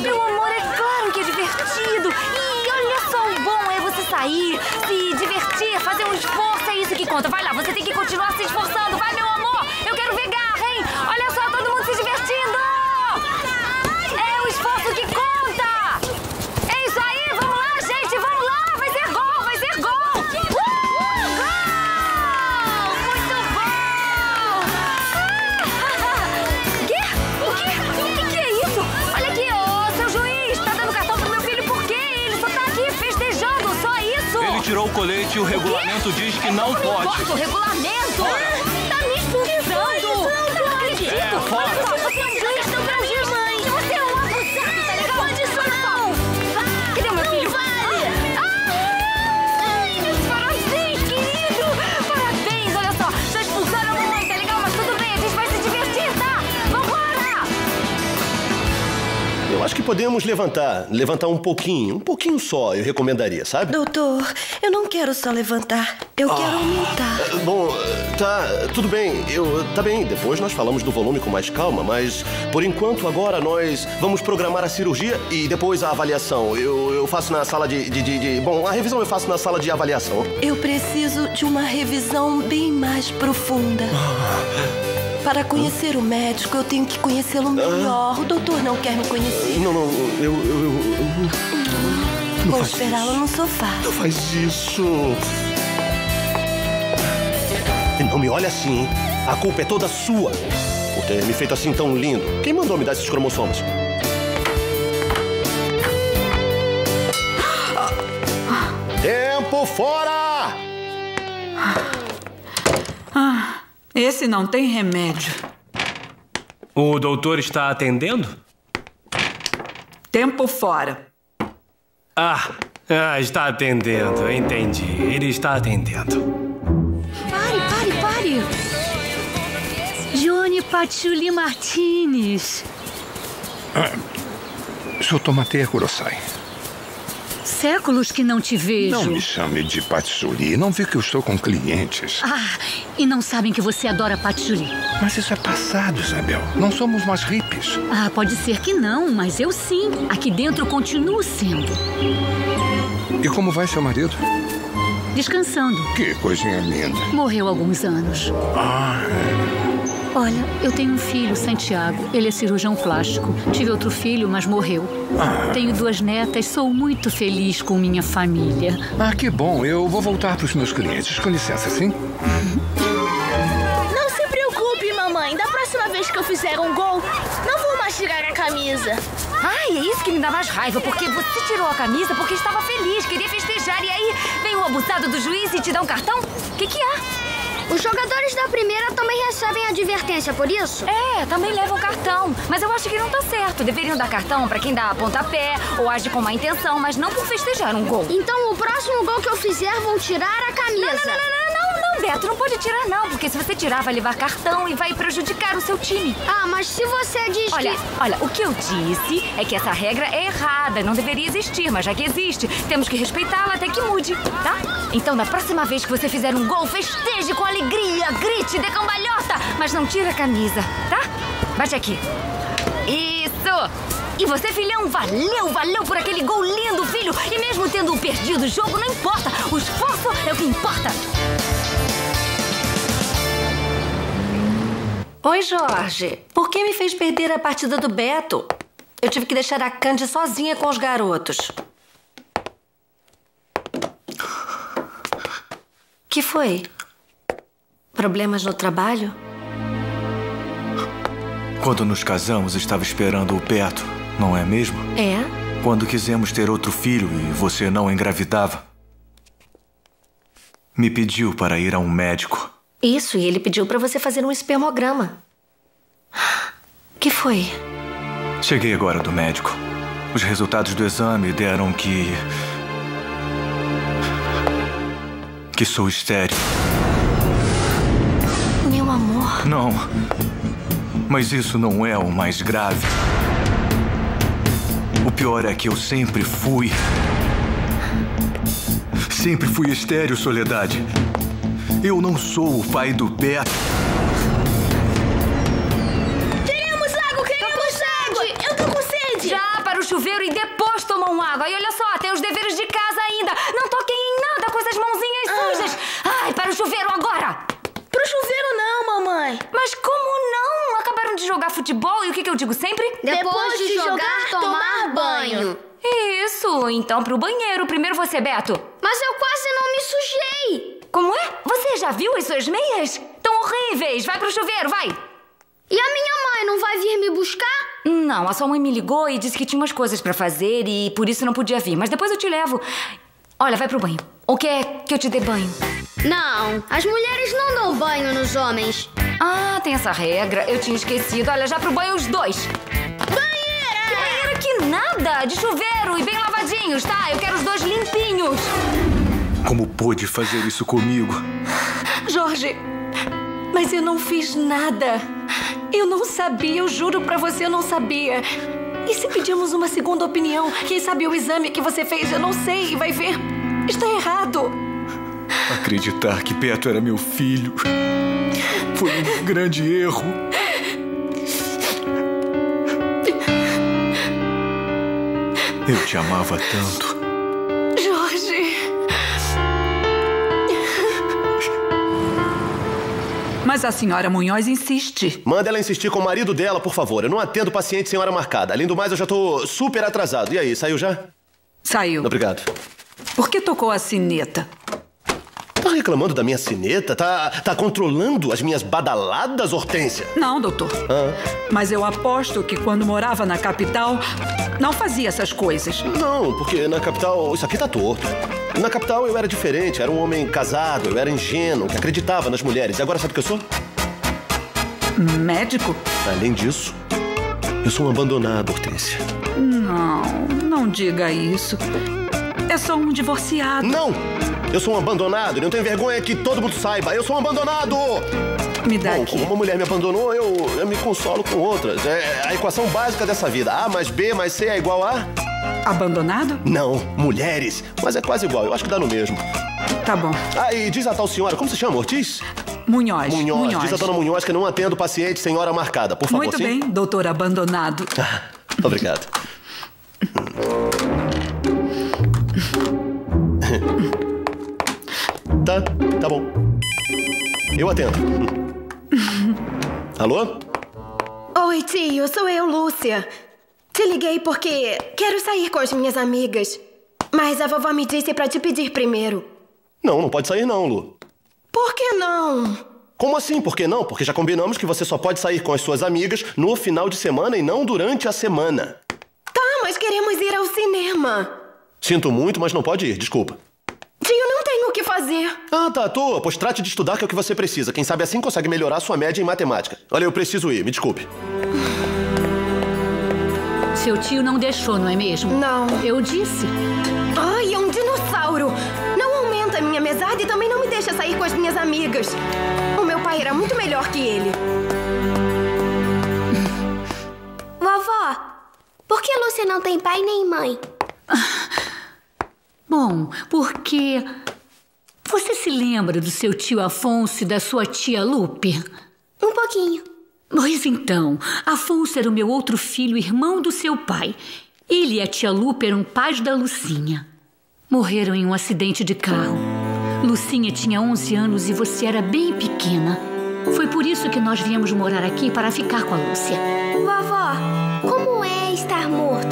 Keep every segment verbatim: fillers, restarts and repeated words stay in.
Meu amor, é claro que é divertido. E olha só, o bom é você sair, se divertir, fazer um esforço, é isso que conta. Vai lá, você tem que continuar se esforçando. Vai, meu amor, eu quero ver garra, hein? Olha só, todo mundo se divertindo. É o esforço que conta. É isso aí, vamos lá, gente, vamos lá. Vai ser gol, vai ser gol. Uh! Gol! Muito bom. O quê? O quê? O que, que é isso? Olha aqui, ô, seu juiz, tá dando cartão pro meu filho por quê? Ele só tá aqui festejando, só isso. Ele tirou o colete e o regulamento diz que não Não pode. importa o regulamento. Tá me expulsando. Não acredito. É, fora. Olha só, você é um juiz do Brasil, mãe. Você é um abusado, tá legal? Pode isso não. Cadê o meu filho? Ai, meus parabéns, querido. Parabéns, olha só. Já expulsaram a mamãe, tá legal? Mas tudo bem, a gente vai se divertir, tá? Vambora. Eu acho que podemos levantar. Levantar um pouquinho. Um pouquinho só, eu recomendaria, sabe? Doutor, eu não quero só levantar. Eu quero aumentar. Bom, tá, tudo bem. Eu, tá bem, depois nós falamos do volume com mais calma, mas por enquanto agora nós vamos programar a cirurgia e depois a avaliação. Eu, eu faço na sala de, de, de, de... Bom, a revisão eu faço na sala de avaliação. Eu preciso de uma revisão bem mais profunda. Para conhecer o médico, eu tenho que conhecê-lo melhor. O doutor não quer me conhecer. Não, não, eu... eu, eu, eu... Vou esperá-lo no sofá. Não faz isso. Não me olha assim, hein? A culpa é toda sua. Por ter me feito assim tão lindo. Quem mandou me dar esses cromossomos? Tempo fora! Ah, esse não tem remédio. O doutor está atendendo? Tempo fora. Ah, ah, está atendendo, entendi. Ele está atendendo. Pare, pare, pare. Johnny Patchouli Martinez. Ah, sou Tomateia Kurosai. Séculos que não te vejo. Não me chame de patchouli. Não vê que eu estou com clientes. Ah, e não sabem que você adora patchouli. Mas isso é passado, Isabel. Não somos mais hippies. Ah, pode ser que não, mas eu sim. Aqui dentro continuo sendo. E como vai seu marido? Descansando. Que coisinha linda. Morreu há alguns anos. Ah, Olha, eu tenho um filho, Santiago. Ele é cirurgião plástico. Tive outro filho, mas morreu. Ah. Tenho duas netas. Sou muito feliz com minha família. ah, que bom. Eu vou voltar para os meus clientes. Com licença, sim? Não se preocupe, mamãe. Da próxima vez que eu fizer um gol, não vou mais tirar a camisa. Ai, é isso que me dá mais raiva, porque você tirou a camisa porque estava feliz, queria festejar. E aí vem o abusado do juiz e te dá um cartão? O que que há? Os jogadores da primeira também recebem advertência por isso? É, também levam cartão. Mas eu acho que não tá certo. Deveriam dar cartão pra quem dá pontapé ou age com má intenção, mas não por festejar um gol. Então o próximo gol que eu fizer vão tirar a camisa. Não, não, não, não, não, não, Beto, não pode tirar não, porque se você tirar vai levar cartão e vai prejudicar o seu time. Ah, mas se você diz Olha, que... olha, o que eu disse é que essa regra é errada, não deveria existir, mas já que existe, temos que respeitá-la até que mude, tá? Então, na próxima vez que você fizer um gol, festeje com alegria, grite, dê cambalhota, mas não tire a camisa, tá? Bate aqui. Isso! E você, filhão, valeu, valeu por aquele gol lindo, filho! E mesmo tendo perdido o jogo, não importa, o esforço é o que importa! Oi, Jorge. Por que me fez perder a partida do Beto? Eu tive que deixar a Candy sozinha com os garotos. Que foi? Problemas no trabalho? Quando nos casamos, estava esperando o Beto, não é mesmo? É? Quando quisemos ter outro filho e você não engravidava, me pediu para ir a um médico. Isso, e ele pediu pra você fazer um espermograma. Que foi? Cheguei agora do médico. Os resultados do exame deram que... que sou estéril. Meu amor. Não. Mas isso não é o mais grave. O pior é que eu sempre fui... Sempre fui estéril, Soledade. Eu não sou o pai do Beto. Queremos água, queremos água! Eu tô com sede! Já para o chuveiro e depois tomam água. E olha só, tem os deveres de casa ainda. Não toquem em nada com essas mãozinhas Ah. sujas. Ai, para o chuveiro agora. Pro chuveiro não, mamãe. Mas como não? Acabaram de jogar futebol e o que, que eu digo sempre? Depois de jogar, tomar banho. Isso, então pro banheiro. Primeiro você, Beto. Mas eu quase não me sujei. Como é? Você já viu as suas meias? Tão horríveis. Vai pro chuveiro, vai. E a minha mãe não vai vir me buscar? Não, a sua mãe me ligou e disse que tinha umas coisas pra fazer e por isso não podia vir. Mas depois eu te levo. Olha, vai pro banho. Ou quer que eu te dê banho? Não, as mulheres não dão banho nos homens. Ah, tem essa regra. Eu tinha esquecido. Olha, já pro banho os dois. Banheira! Banheiro que nada! De chuveiro e bem lavadinhos, tá? Eu quero os dois limpinhos. Como pôde fazer isso comigo? Jorge, mas eu não fiz nada. Eu não sabia, eu juro pra você, eu não sabia. E se pedimos uma segunda opinião? Quem sabe o exame que você fez, eu não sei, vai ver. Está errado. Acreditar que Beto era meu filho foi um grande erro. Eu te amava tanto. Jorge. Mas a senhora Munhoz insiste. Manda ela insistir com o marido dela, por favor. Eu não atendo paciente sem hora marcada. Além do mais, eu já tô super atrasado. E aí, saiu já? Saiu. Obrigado. Por que tocou a sineta? Tá reclamando da minha sineta? Tá, tá controlando as minhas badaladas, Hortência? Não, doutor. Ah. Mas eu aposto que quando morava na capital, não fazia essas coisas. Não, porque na capital... Isso aqui tá torto. Na capital eu era diferente. Era um homem casado, eu era ingênuo, que acreditava nas mulheres. E agora sabe o que eu sou? Médico? Além disso, eu sou um abandonado, Hortência. Não, não diga isso. É só um divorciado. Não! Eu sou um abandonado e não tenho vergonha que todo mundo saiba. Eu sou um abandonado! Me dá Bom, aqui. como uma mulher me abandonou, eu, eu me consolo com outras. É a equação básica dessa vida. A mais B mais C é igual a... Abandonado? Não, mulheres. Mas é quase igual, eu acho que dá no mesmo. Tá bom. Ah, e diz a tal senhora, como se chama, Ortiz? Munhoz. Munhoz. Diz a dona Munhoz que não atendo paciente sem hora marcada, por favor. Muito sim? bem, doutor abandonado. Obrigado. Tá, tá bom. Eu atendo. Alô? Oi, tio, sou eu, Lúcia. Te liguei porque quero sair com as minhas amigas. Mas a vovó me disse pra te pedir primeiro. Não, não pode sair não, Lu. Por que não? Como assim, por que não? Porque já combinamos que você só pode sair com as suas amigas no final de semana e não durante a semana. Tá, mas queremos ir ao cinema. Sinto muito, mas não pode ir, desculpa. Tio, não tenho o que fazer. Ah, tá à toa. Pois trate de estudar, que é o que você precisa. Quem sabe assim consegue melhorar sua média em matemática. Olha, eu preciso ir, me desculpe. Seu tio não deixou, não é mesmo? Não. Eu disse. Ai, é um dinossauro. Não aumenta a minha mesada e também não me deixa sair com as minhas amigas. O meu pai era muito melhor que ele. Vovó, por que Lúcia não tem pai nem mãe? Bom, porque... Você se lembra do seu tio Afonso e da sua tia Lupe? Um pouquinho. Pois então, Afonso era o meu outro filho, irmão do seu pai. Ele e a tia Lupe eram pais da Lucinha. Morreram em um acidente de carro. Lucinha tinha onze anos e você era bem pequena. Foi por isso que nós viemos morar aqui para ficar com a Lúcia. Vovó, como é estar morto?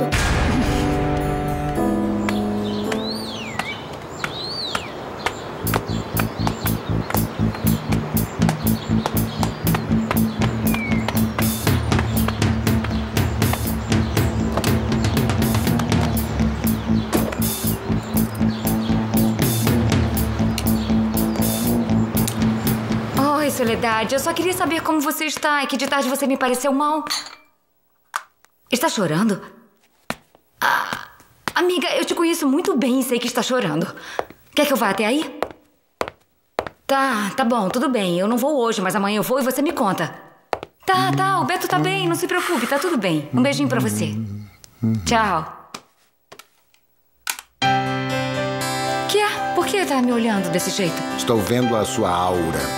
Oi, Soledade. Eu só queria saber como você está. É que de tarde você me pareceu mal. Está chorando? Ah, amiga, eu te conheço muito bem e sei que está chorando. Quer que eu vá até aí? Tá, tá bom, tudo bem. Eu não vou hoje, mas amanhã eu vou e você me conta. Tá, tá, o Beto tá bem, não se preocupe, tá tudo bem. Um beijinho pra você. Tchau. Que é? Por que tá me olhando desse jeito? Estou vendo a sua aura.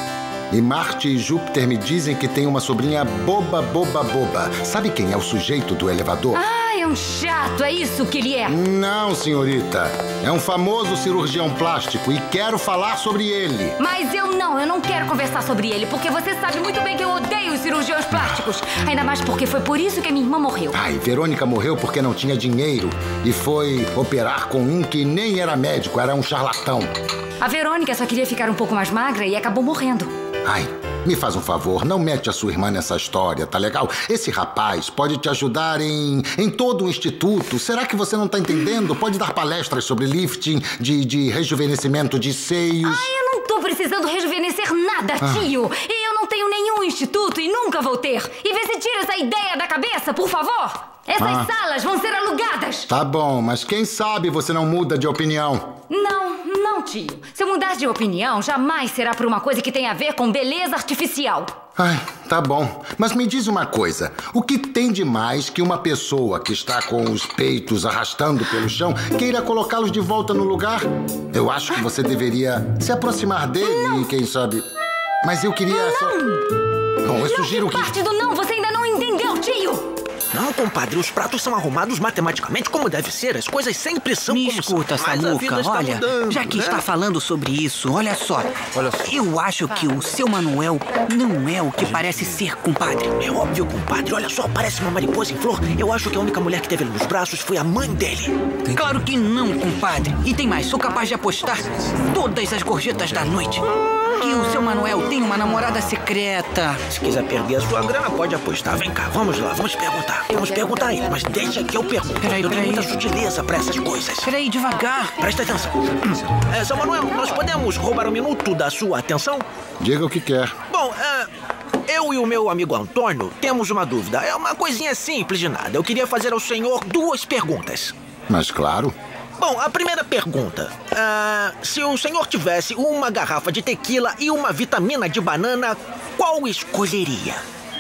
E Marte e Júpiter me dizem que tem uma sobrinha boba, boba, boba. Sabe quem é o sujeito do elevador? Ah, é um chato, é isso que ele é? Não, senhorita. É um famoso cirurgião plástico e quero falar sobre ele. Mas eu não, eu não quero conversar sobre ele, porque você sabe muito bem que eu odeio os cirurgiões plásticos. Ainda mais porque foi por isso que a minha irmã morreu. Ai, Verônica morreu porque não tinha dinheiro e foi operar com um que nem era médico, era um charlatão. A Verônica só queria ficar um pouco mais magra e acabou morrendo. Ai, me faz um favor, não mete a sua irmã nessa história, tá legal? Esse rapaz pode te ajudar em, em todo o instituto. Será que você não tá entendendo? Pode dar palestras sobre lifting, de, de rejuvenescimento de seios. Ai, eu não tô precisando rejuvenescer nada, tio. Ah. E eu não tenho nenhum instituto e nunca vou ter. E vê se tira essa ideia da cabeça, por favor. Essas Ah. salas vão ser alugadas. Tá bom, mas quem sabe você não muda de opinião. Não, não, tio. Se eu mudar de opinião, jamais será por uma coisa que tem a ver com beleza artificial. Ai, tá bom. Mas me diz uma coisa. O que tem de mais que uma pessoa que está com os peitos arrastando pelo chão queira colocá-los de volta no lugar? Eu acho que você deveria se aproximar dele Não. e quem sabe... Mas eu queria Não. só... Bom, eu sugiro não que... parte do não, você ainda não entendeu, tio. Não, compadre, os pratos são arrumados matematicamente como deve ser. As coisas sempre são Me como escuta, são. Mas a vida Samuca, está olha, mudando, já que né? está falando sobre isso, olha só. Olha só. Eu acho que o seu Manuel não é o que parece ser, compadre. É óbvio, compadre. Olha só, parece uma mariposa em flor. Eu acho que a única mulher que teve ele nos braços foi a mãe dele. Claro que não, compadre. E tem mais, sou capaz de apostar todas as gorjetas da noite que o seu Manuel tem uma namorada secreta. Se quiser perder a sua grana, pode apostar. Vem cá, vamos lá, vamos perguntar. Vamos perguntar a ele, mas deixa que eu pergunto. Peraí, eu tenho peraí. muita sutileza pra essas coisas. Peraí, devagar. Presta atenção. É, seu Manuel, nós podemos roubar um minuto da sua atenção? Diga o que quer. Bom, é... eu e o meu amigo Antônio temos uma dúvida. É uma coisinha simples de nada. Eu queria fazer ao senhor duas perguntas. Mas claro... Bom, a primeira pergunta. Ah, se o senhor tivesse uma garrafa de tequila e uma vitamina de banana, qual escolheria?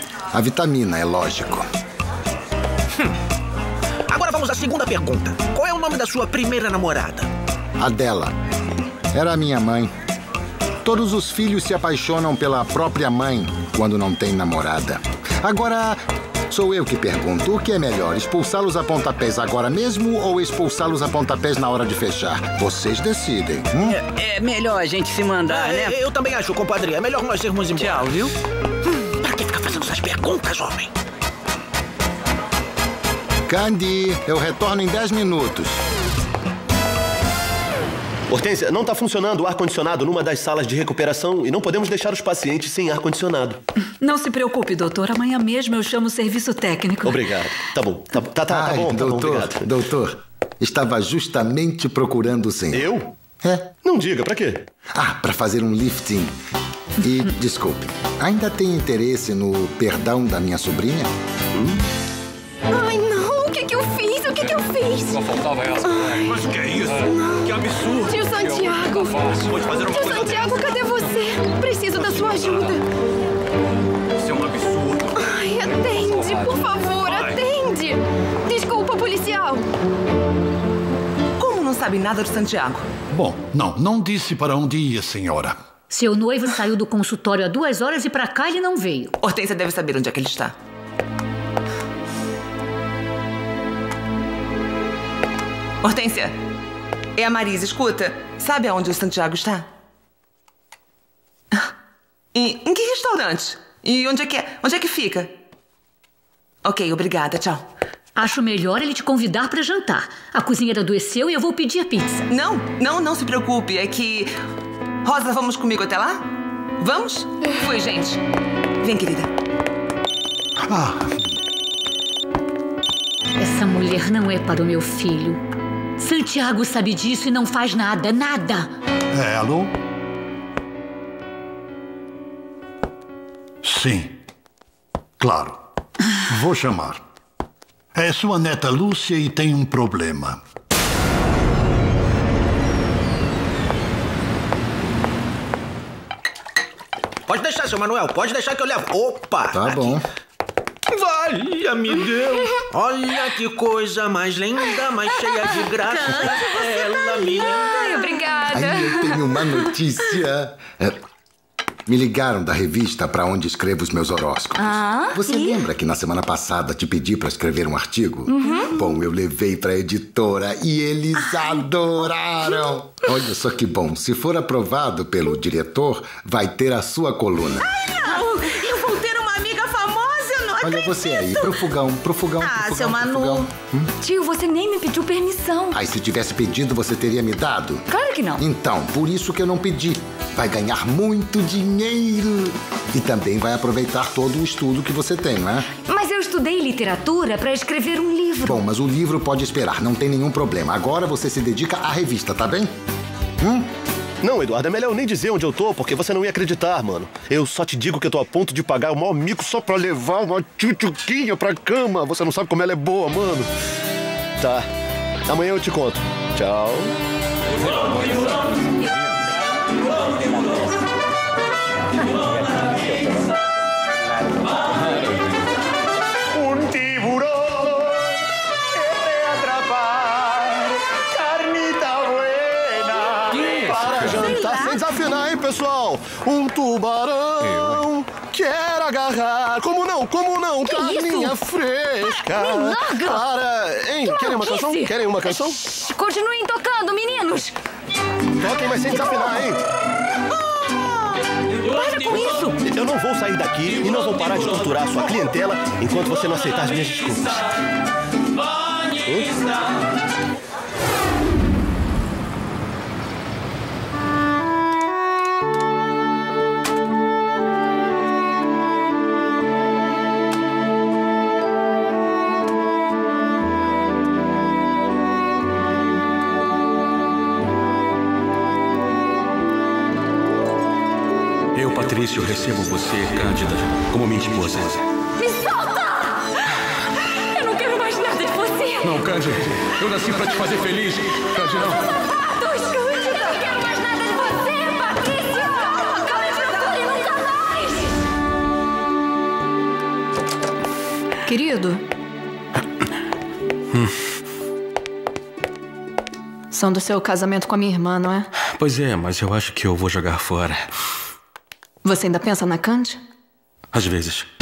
A vitamina, é lógico. Hum. Agora vamos à segunda pergunta. Qual é o nome da sua primeira namorada? Adela. Era a minha mãe. Todos os filhos se apaixonam pela própria mãe quando não tem namorada. Agora... Sou eu que pergunto, o que é melhor, expulsá-los a pontapés agora mesmo ou expulsá-los a pontapés na hora de fechar? Vocês decidem. Hum? É, é melhor a gente se mandar, É, né? eu também acho, compadre. É melhor nós irmos embora. Tchau, viu? Hum, pra que ficar fazendo essas perguntas, homem? Candy, eu retorno em dez minutos. Hortência, não está funcionando o ar-condicionado numa das salas de recuperação e não podemos deixar os pacientes sem ar-condicionado. Não se preocupe, doutor. Amanhã mesmo eu chamo o serviço técnico. Obrigado. Tá bom. Tá, tá, tá, Ai, tá bom, tá doutor, bom, obrigado. doutor, estava justamente procurando o senhor. Eu? É. Não diga, pra quê? Ah, para fazer um lifting. E, desculpe, ainda tem interesse no perdão da minha sobrinha? Hum? Ai, não! O que que eu fiz? O que que eu fiz? Só faltava essa. Mas que é isso? Que absurdo! Tio Santiago! Pode fazer uma Tio coisa Santiago, dessa. cadê você? Preciso da sua ajuda. Isso é um absurdo. Ai, atende, por favor, atende! Desculpa, policial. Como não sabe nada de Santiago? Bom, não, não disse para onde ia, senhora. Seu noivo saiu do consultório há duas horas e pra cá ele não veio. Hortência deve saber onde é que ele está. Hortência, é a Marisa, escuta. Sabe aonde o Santiago está? E, em que restaurante? E onde é que é? Onde é que fica? Ok, obrigada, tchau. Acho melhor ele te convidar pra jantar. A cozinheira adoeceu e eu vou pedir a pizza. Não, não, não se preocupe. É que... Rosa, vamos comigo até lá? Vamos? Fui, gente. Vem, querida. Ah. Essa mulher não é para o meu filho. Santiago sabe disso e não faz nada, nada. É, alô? Sim. Claro. Vou chamar. É sua neta Lúcia e tem um problema. Pode deixar, seu Manuel. Pode deixar que eu levo. Opa! Tá bom. Valha-me Deus! Olha que coisa mais linda, mais cheia de graça. Ela, minha. Ai, obrigada. Aí eu tenho uma notícia. É, Me ligaram da revista para onde escrevo os meus horóscopos. Ah, Você e? lembra que na semana passada te pedi para escrever um artigo? Uhum. Bom, eu levei para a editora e eles Ai. adoraram. Olha só que bom. Se for aprovado pelo diretor, vai ter a sua coluna. Ai, não! Eu vou ter uma amiga famosa, eu não Olha acredito. você aí, pro fogão, pro fogão, Ah, pro fogão, seu Manu. pro fogão. Hum? Tio, você nem me pediu permissão. Aí se tivesse pedido, você teria me dado? Claro que não. Então, por isso que eu não pedi. Vai ganhar muito dinheiro. E também vai aproveitar todo o estudo que você tem, não é? Mas eu estudei literatura para escrever um livro. Bom, mas o livro pode esperar, não tem nenhum problema. Agora você se dedica à revista, tá bem? Hum? Não, Eduardo, é melhor eu nem dizer onde eu tô, porque você não ia acreditar, mano. Eu só te digo que eu tô a ponto de pagar o maior mico só pra levar uma tchutchuquinha pra cama. Você não sabe como ela é boa, mano. Tá. Amanhã eu te conto. Tchau. Un tiburón quiere atrapar carnita buena. Para jantar sem desafinar, hein, pessoal? Um tubarão quer agarrar. Como não? Como não? Que Carninha isso? fresca. Me larga! Para. Hein? Que Querem uma maluquice! canção? Querem uma canção? Continuem tocando, meninos. Toquem, mas sem desafinar, hein? Para com isso! Eu não vou sair daqui e não vou parar de torturar a sua clientela enquanto você não aceitar as minhas desculpas. Hum? Eu, Patrício, recebo você, Cândida, como minha esposa. Me solta! Eu não quero mais nada de você! Não, Cândida, eu nasci pra te fazer feliz. Cândida, não. Sapatos! Cândida! Eu não quero mais nada de você, Patrícia! Não me procure nunca mais! Querido. São do seu casamento com a minha irmã, não é? Pois é, mas eu acho que eu vou jogar fora. Você ainda pensa na Candy? Às vezes.